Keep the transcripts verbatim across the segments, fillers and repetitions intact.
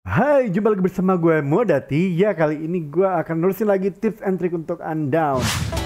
Hai, jumpa lagi bersama gue Modati. Ya, kali ini gue akan nulisin lagi tips and trick untuk Undawn.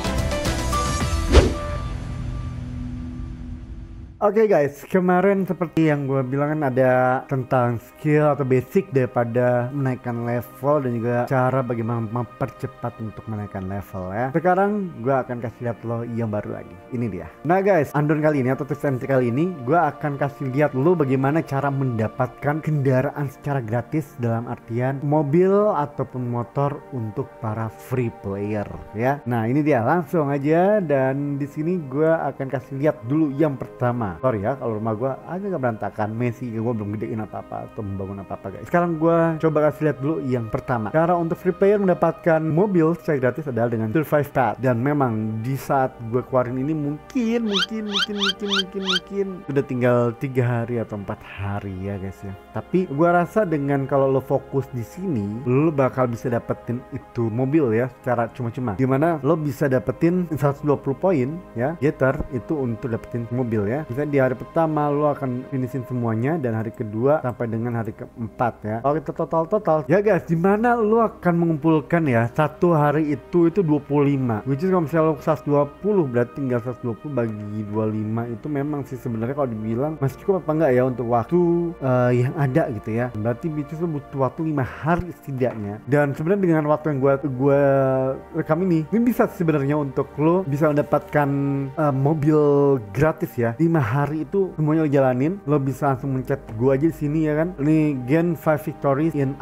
Oke okay guys, kemarin seperti yang gue bilang kan ada tentang skill atau basic daripada menaikkan level dan juga cara bagaimana mempercepat untuk menaikkan level ya. Sekarang gue akan kasih lihat lo yang baru lagi. Ini dia. Nah guys, Undawn kali ini atau tips and trick kali ini gue akan kasih lihat lo bagaimana cara mendapatkan kendaraan secara gratis dalam artian mobil ataupun motor untuk para free player ya. Nah ini dia, langsung aja, dan di sini gue akan kasih lihat dulu yang pertama. Sorry ya kalau rumah gue agak berantakan, Messi gue belum gedein apa-apa atau membangun apa-apa guys. Sekarang gue coba kasih lihat dulu yang pertama. Cara untuk free player mendapatkan mobil secara gratis adalah dengan survive path. Dan memang di saat gue keluarin ini mungkin mungkin mungkin mungkin mungkin mungkin udah tinggal tiga hari atau empat hari ya guys ya. Tapi gue rasa dengan kalau lo fokus di sini, lo bakal bisa dapetin itu mobil ya secara cuma-cuma. Dimana lo bisa dapetin seratus dua puluh poin ya, getter itu untuk dapetin mobil ya. Bisa di hari pertama lo akan finishin semuanya, dan hari kedua sampai dengan hari keempat ya. Kalau kita total-total ya guys, dimana lo akan mengumpulkan ya satu hari itu itu dua puluh lima, which is kalau misalnya lo seratus dua puluh berarti tinggal seratus dua puluh bagi dua puluh lima, itu memang sih sebenarnya kalau dibilang masih cukup apa enggak ya untuk waktu uh, yang ada gitu ya. Berarti which is lo butuh waktu lima hari setidaknya. Dan sebenarnya dengan waktu yang gue gue rekam ini, ini bisa sebenarnya untuk lo bisa mendapatkan uh, mobil gratis ya. lima hari itu semuanya lo jalanin, lo bisa langsung mencet gua aja di sini ya kan. Ini gain five victories in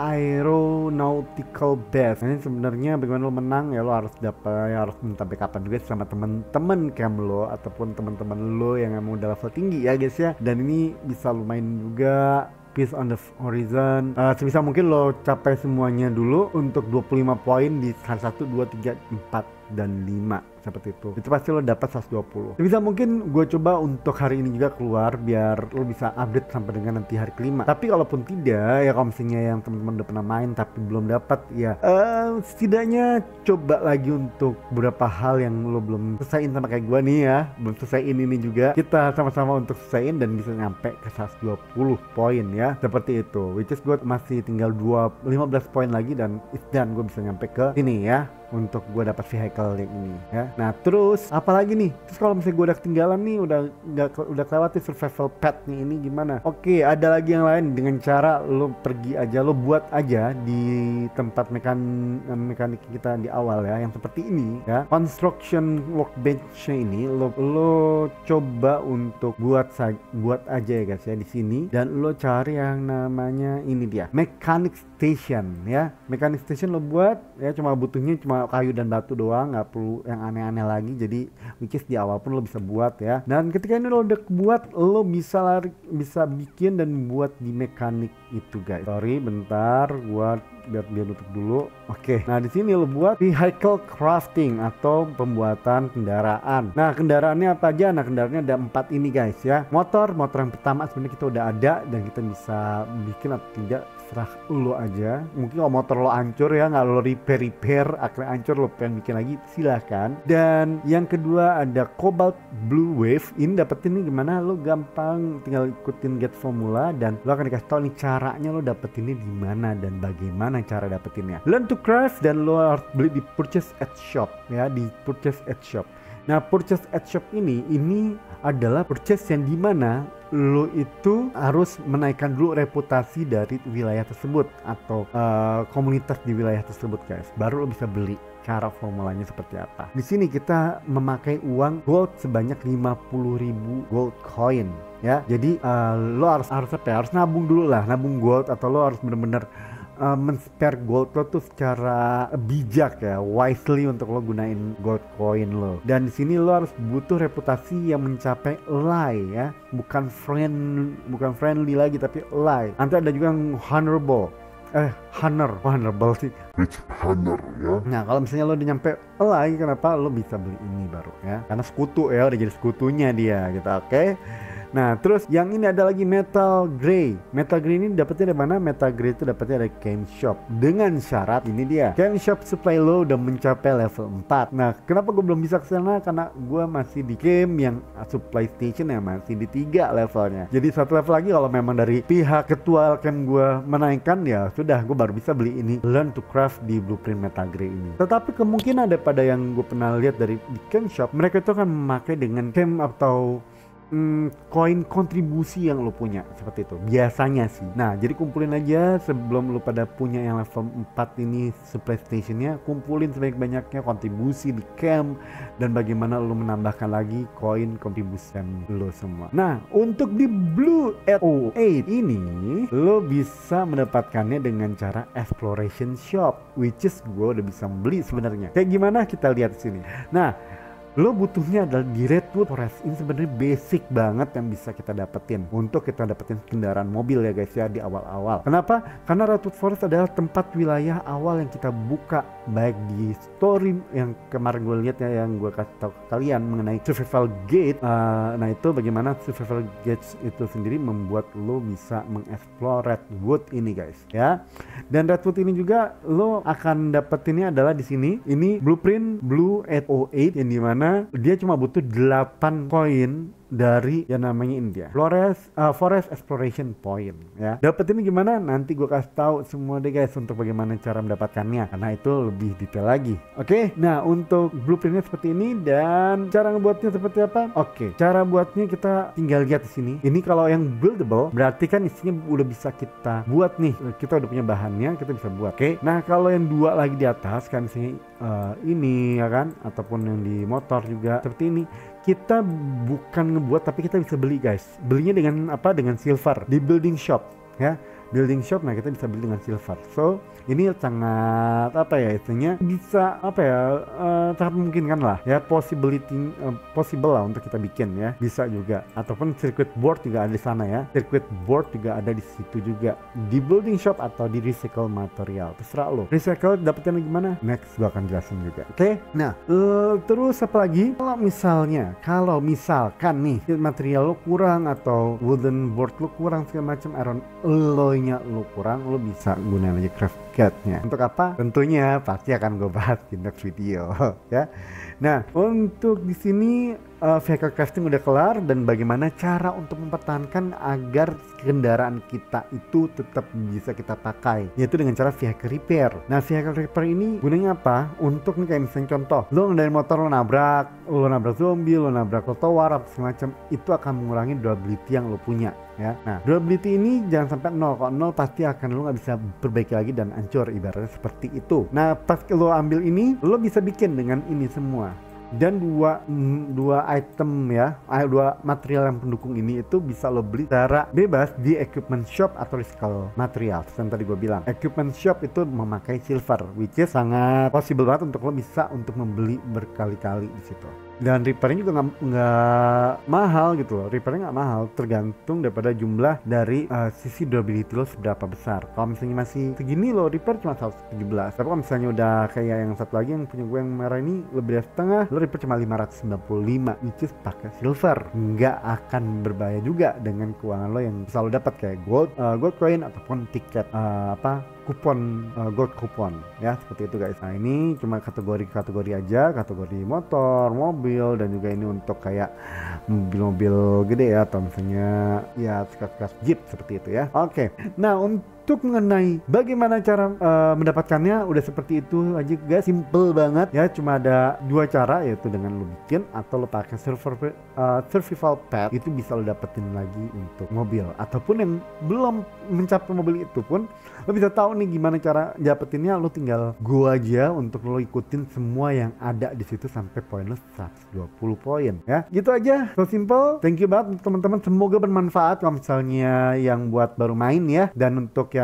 aeronautical base. Nah, ini sebenarnya bagaimana lo menang ya, lo harus dapat ya, harus minta backupan juga sama temen-temen camp lo ataupun teman-teman lo yang emang udah level tinggi ya guys ya. Dan ini bisa lo main juga Peace on the Horizon. Uh, sebisa mungkin lo capai semuanya dulu untuk dua puluh lima poin di satu, dua, tiga, empat dan lima seperti itu. Itu pasti lo dapat seratus dua puluh. Sebisa mungkin gue coba untuk hari ini juga keluar biar lo bisa update sampai dengan nanti hari kelima. Tapi kalaupun tidak ya, kalau misalnya yang teman-teman udah pernah main tapi belum dapat ya, uh, setidaknya coba lagi untuk beberapa hal yang lo belum selesaiin sama kayak gue nih ya. Belum selesaiin ini juga. Kita sama-sama untuk selesaiin dan bisa nyampe ke seratus dua puluh poin ya. Seperti itu. Which is gue masih tinggal lima belas poin lagi dan dan gue bisa nyampe ke sini ya, untuk gue dapat vehicle yang ini ya. Nah terus apalagi nih, terus kalau misalnya gue udah ketinggalan nih, udah nggak udah kelewati survival path nih, ini gimana? Oke, ada lagi yang lain dengan cara lo pergi aja, lo buat aja di tempat mekan mekanik kita di awal ya, yang seperti ini ya, construction workbench ini lo lo coba untuk buat buat aja ya guys ya di sini, dan lo cari yang namanya ini dia mechanic station ya. Mechanic station lo buat ya, cuma butuhnya cuma kayu dan batu doang, nggak perlu yang aneh-aneh lagi. Jadi which is di awal pun lo bisa buat ya. Dan ketika ini lo udah buat, lo bisa lari, bisa bikin dan buat di mekanik itu guys. Sorry bentar, gua biar biar nutup dulu. Oke, nah di sini lo buat vehicle crafting atau pembuatan kendaraan. Nah kendaraannya apa aja? Nah kendaraannya ada empat ini guys ya. Motor, motor yang pertama sebenarnya kita udah ada dan kita bisa bikin atau tidak serah lo aja. Mungkin kalau motor lo hancur ya, nggak lo repair repair akhirnya hancur, lo pengen bikin lagi silahkan. Dan yang kedua ada Cobalt Blue Wave. Ini dapetin nih gimana? Lo gampang, tinggal ikutin get formula dan lo akan dikasih tahu nih caranya lo dapetinnya di mana dan bagaimana cara dapetinnya. Learn to craft, dan lo harus beli di purchase at shop ya, di purchase at shop. Nah purchase at shop ini ini adalah purchase yang dimana lo itu harus menaikkan dulu reputasi dari wilayah tersebut atau uh, komunitas di wilayah tersebut guys, baru lo bisa beli. Cara formulanya seperti apa? Di sini kita memakai uang gold sebanyak lima puluh ribu gold coin ya. Jadi uh, lo harus harus apa ya? Harus nabung dulu lah, nabung gold, atau lo harus bener-bener Uh, men-spare gold lo tuh secara bijak ya, wisely untuk lo gunain gold coin lo. Dan di sini lo harus butuh reputasi yang mencapai lie ya, bukan friend, bukan friendly lagi tapi lie. Nanti ada juga yang honorable, eh honor, honorable sih, rich honor ya. Nah kalau misalnya lo udah nyampe lie, kenapa lo bisa beli ini baru ya? Karena sekutu ya, udah jadi sekutunya dia gitu. Oke. Okay? Nah terus yang ini ada lagi Metal Grey. Metal Grey ini dapetnya dari mana? Metal Grey itu dapetnya dari Game Shop dengan syarat ini dia, Game Shop supply lo udah mencapai level empat. Nah kenapa gue belum bisa kesana? Karena gue masih di game yang supply station yang masih di tiga levelnya. Jadi satu level lagi kalau memang dari pihak ketua camp gue menaikkan, ya sudah gue baru bisa beli ini Learn to Craft di Blueprint Metal Grey ini. Tetapi kemungkinan daripada yang gue pernah lihat dari di Game Shop, mereka itu akan memakai dengan camp atau Hmm, koin kontribusi yang lo punya, seperti itu biasanya sih. Nah jadi kumpulin aja sebelum lo pada punya yang level empat ini supply stationnya, kumpulin sebanyak-banyaknya kontribusi di camp dan bagaimana lo menambahkan lagi koin kontribusi lo semua. Nah untuk di Blue delapan nol delapan ini lo bisa mendapatkannya dengan cara exploration shop, which is gue udah bisa beli sebenarnya. Kayak gimana kita lihat di sini. Nah lo butuhnya adalah di Redwood Forest. Ini sebenarnya basic banget yang bisa kita dapetin untuk kita dapetin kendaraan mobil ya guys ya di awal-awal. Kenapa? Karena Redwood Forest adalah tempat wilayah awal yang kita buka, baik di story yang kemarin gue lihat ya, yang gue kasih tahu ke kalian mengenai survival gate. Uh, nah itu bagaimana survival gates itu sendiri membuat lo bisa mengeksplor Redwood ini guys ya. Dan Redwood ini juga lo akan dapetinnya adalah di sini. Ini Blueprint Blue delapan nol delapan yang dimana dia cuma butuh delapan koin dari yang namanya ini dia Forest uh, Forest Exploration Point ya. Dapetinnya gimana? Nanti gue kasih tahu semua deh guys untuk bagaimana cara mendapatkannya, karena itu lebih detail lagi. Oke, okay? Nah untuk blueprintnya seperti ini dan cara ngebuatnya seperti apa? Oke, okay. Cara buatnya kita tinggal lihat di sini. Ini kalau yang buildable berarti kan isinya udah bisa kita buat nih. Kita udah punya bahannya, kita bisa buat. Oke, okay? Nah kalau yang dua lagi di atas kan isinya uh, ini ya kan, ataupun yang di motor juga seperti ini. Kita bukan ngebuat tapi kita bisa beli guys. Belinya dengan apa? Dengan silver di building shop ya. Building shop, nah kita bisa beli dengan silver. So ini sangat apa ya istilahnya, bisa apa ya uh, sangat memungkinkan lah ya, possibility uh, possible lah untuk kita bikin ya, bisa juga. Ataupun circuit board juga ada di sana ya, circuit board juga ada di situ juga di building shop atau di recycle material, terserah lo. Recycle dapetnya gimana? Next gua akan jelasin juga. Oke, okay? Nah uh, terus apa lagi? Kalau misalnya kalau misalkan nih material lo kurang atau wooden board lo kurang segala macam, iron alloy-nya lo kurang, lo bisa gunain aja craft kit-nya. Untuk apa? Tentunya pasti akan gue bahas di next video ya. Nah untuk di sini uh, vehicle crafting udah kelar, dan bagaimana cara untuk mempertahankan agar kendaraan kita itu tetap bisa kita pakai, yaitu dengan cara vehicle repair. Nah vehicle repair ini gunanya apa? Untuk nih kayak misalnya contoh, lo dari motor lo nabrak, lo nabrak zombie, lo nabrak trotoar apa semacam, itu akan mengurangi durability yang lo punya ya. Nah durability ini jangan sampai nol. Kalau nol pasti akan lo nggak bisa perbaiki lagi dan hancur, ibaratnya seperti itu. Nah pas lo ambil ini, lo bisa bikin dengan ini semua. Dan dua mm, dua item ya, dua material yang pendukung ini itu bisa lo beli secara bebas di equipment shop atau recycle material. Yang tadi gue bilang, equipment shop itu memakai silver, which is sangat possible banget untuk lo bisa untuk membeli berkali-kali di situ. Dan repairnya juga nggak mahal gitu loh, repairnya nggak mahal, tergantung daripada jumlah dari uh, sisi durability lo seberapa besar. Kalau misalnya masih segini lo repair cuma seratus tujuh belas, tapi kalau misalnya udah kayak yang satu lagi yang punya gue yang merah ini lebih dari setengah, lo repair cuma lima ratus sembilan puluh lima, which is pakai silver. Nggak akan berbahaya juga dengan keuangan lo yang bisa lo dapat kayak gold, uh, gold coin ataupun tiket uh, apa kupon, uh, gold kupon ya, seperti itu guys. Nah ini cuma kategori-kategori aja, kategori motor, mobil, dan juga ini untuk kayak mobil-mobil gede ya, atau misalnya ya sekat-sekat jeep seperti itu ya. Oke, okay. Nah untuk mengenai bagaimana cara uh, mendapatkannya udah seperti itu aja guys, simple banget ya. Cuma ada dua cara, yaitu dengan lo bikin atau lo pakai server uh, survival pack, itu bisa lo dapetin lagi untuk mobil. Ataupun yang belum mencapai mobil itu pun lo bisa tahu nih gimana cara dapetinnya. Lo tinggal go aja untuk lo ikutin semua yang ada di situ sampai poin lo seratus dua puluh poin ya. Gitu aja, so simple. Thank you banget teman-teman, semoga bermanfaat kalau misalnya yang buat baru main ya. Dan untuk yang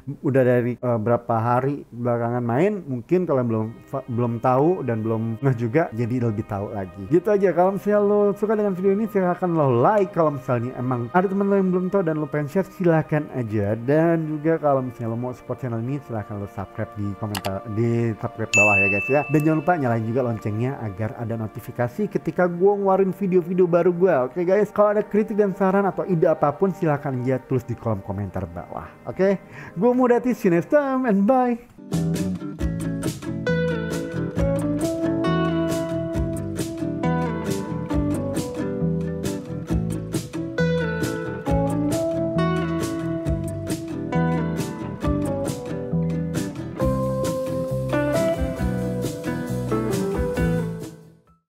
udah dari uh, berapa hari belakangan main, mungkin kalian belum belum tahu dan belum ngeh juga, jadi lebih tahu lagi. Gitu aja. Kalau misalnya lo suka dengan video ini, silahkan lo like. Kalau misalnya emang ada teman lo yang belum tahu dan lo pengen share, silahkan aja. Dan juga kalau misalnya lo mau support channel ini, silahkan lo subscribe di komentar, di subscribe bawah ya guys ya. Dan jangan lupa nyalain juga loncengnya agar ada notifikasi ketika gue ngeluarin video-video baru gue. Oke guys, kalau ada kritik dan saran atau ide apapun, silahkan aja tulis di kolom komentar bawah. Oke, gue Mudati, see you next time and bye.